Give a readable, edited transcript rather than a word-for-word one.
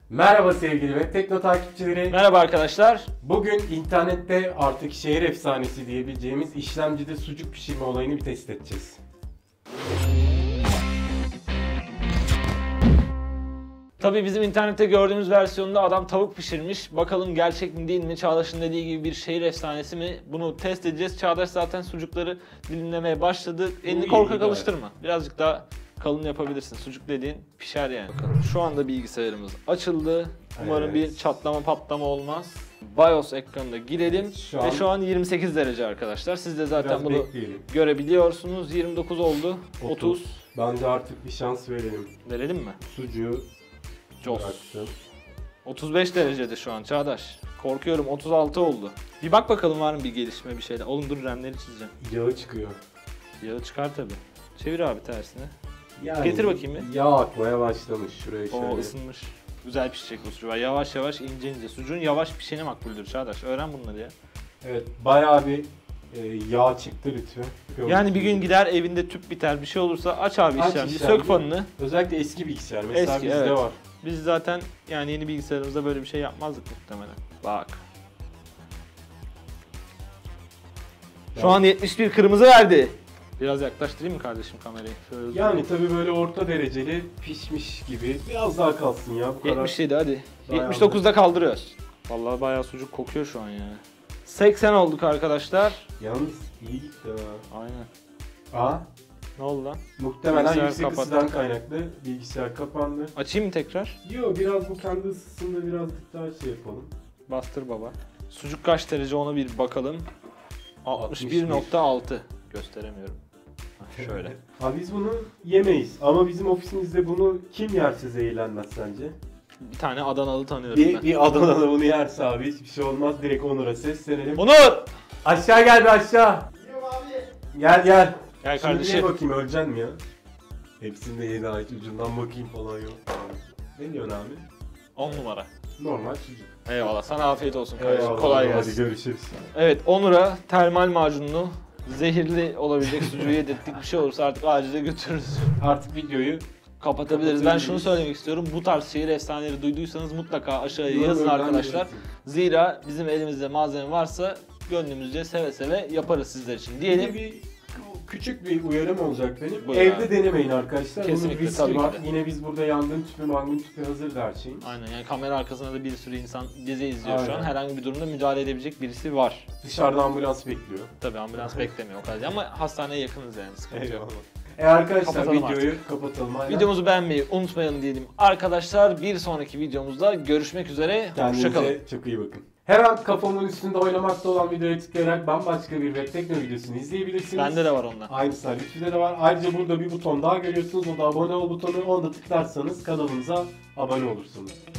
Merhaba sevgili ve Tekno takipçileri. Merhaba arkadaşlar. Bugün internette artık şehir efsanesi diyebileceğimiz işlemcide sucuk pişirme olayını bir test edeceğiz. Tabii bizim internette gördüğümüz versiyonunda adam tavuk pişirmiş. Bakalım gerçek mi değil mi? Çağdaş'ın dediği gibi bir şehir efsanesi mi? Bunu test edeceğiz. Çağdaş zaten sucukları dilimlemeye başladı. Elini korkak alıştırma. Birazcık daha kalın yapabilirsin. Sucuk dediğin pişer yani. Bakalım. Şu anda bilgisayarımız açıldı. Umarım bir çatlama patlama olmaz. BIOS ekranına girelim. Şu an 28 derece arkadaşlar. Siz de zaten biraz bunu bekleyelim. görebiliyorsunuz. 29 oldu. 30. Bence artık bir şans verelim. Verelim mi? Sucuğu Jos. bıraktım. 35 derecede şu an Çağdaş. Korkuyorum 36 oldu. Bir bak bakalım var mı bir gelişme bir şeyler. Oğlum dur RAM'leri çizeceğim. Yağı çıkıyor. Yağı çıkar tabi. Çevir abi tersine. Yani Getir bakayım bir. yağ akmaya başlamış şuraya şöyle. O ısınmış. Güzel pişecek bu sucuğu. Yavaş yavaş ince ince. Sucuğun yavaş pişeni makbuldür Çağdaş. Öğren bunları ya. Evet bayağı bir yağ çıktı lütfen. Yani bir gün gider evinde tüp biter bir şey olursa aç abi Aç işlemci, işlemci. sök fanını. Özellikle eski bilgisayar mesela Eski, bizde evet. var. Biz zaten yani yeni bilgisayarımızda böyle bir şey yapmazdık muhtemelen. Bak. Şu an 71 kırmızı verdi. Biraz yaklaştırayım mı kardeşim kamerayı? Şöyle Yani tabii böyle orta dereceli pişmiş gibi. Biraz daha kalsın ya bu kadar. 77 hadi. Bayağı 79'da kaldırıyoruz. Vallahi bayağı sucuk kokuyor şu an ya. 80 olduk arkadaşlar. Yalnız iyi gitti ha. Aynen. Aa, Ne oldu lan? muhtemelen Bilgisayar yüksek kapattı. ısıdan kaynaklı bilgisayar kapandı. Açayım mı tekrar? Yo biraz bu kendi ısısında birazcık daha şey yapalım. Bastır baba. Sucuk kaç derece ona bir bakalım. 61.6 gösteremiyorum. Hah, şöyle. Abi biz bunu yemeyiz ama bizim ofisimizde bunu kim yerse zehirlenmez sence? Bir tane Adanalı tanıyorum ben. Bir Adanalı bunu yerse abi hiçbir şey olmaz, direkt Onur'a seslenelim. Onur! Aşağı gel bir aşağı. Gel gel. Gel Şimdi kardeşim. ye bakayım öleceksin mi ya? Hepsinde yedi ay ucundan bakayım falan yok. Ne diyorsun abi? 10 numara. Normal sucuk. Eyvallah sana afiyet olsun kardeşim. Eyvallah, Kolay hadi gelsin. görüşürüz. Evet Onur'a termal macunlu zehirli olabilecek sucuğu yedirttik. Bir şey olursa artık acile götürürüz. Artık videoyu Kapatabiliriz. Ben şunu söylemek istiyorum. Bu tarz şehir efsaneleri duyduysanız mutlaka aşağıya yazın Yorumlardan arkadaşlar. belirtin. Zira bizim elimizde malzeme varsa gönlümüzce seve seve yaparız sizler için Yine diyelim. bir küçük bir uyarım olacak benim. Buyur Evde abi. denemeyin arkadaşlar. Kesinlikle, Bunun riski tabii ki var. de. Yine biz burada yangın tüpü, mangın tüpü hazır her şeyin. Aynen yani kamera arkasında da bir sürü insan gezi izliyor şu an. Aynen. Herhangi bir durumda müdahale edebilecek birisi var. Dışarıda ambulans bekliyor. Tabii ambulans beklemiyor o kadar ama hastaneye yakınız yani sıkıntı yok. Arkadaşlar Kapatalım videoyu kapatalım. Aynen. Videomuzu beğenmeyi unutmayalım diyelim. Arkadaşlar bir sonraki videomuzda görüşmek üzere. Hoşçakalın. Kendinize çok iyi bakın. Her an kafamın üstünde oynamakta olan videoya tıklayarak bambaşka bir web tekno videosunu izleyebilirsiniz. Bende de var ondan. Aynısı Lütfü'de de var. Ayrıca burada bir buton daha görüyorsunuz. O da abone ol butonu. Onu da tıklarsanız kanalımıza abone olursunuz.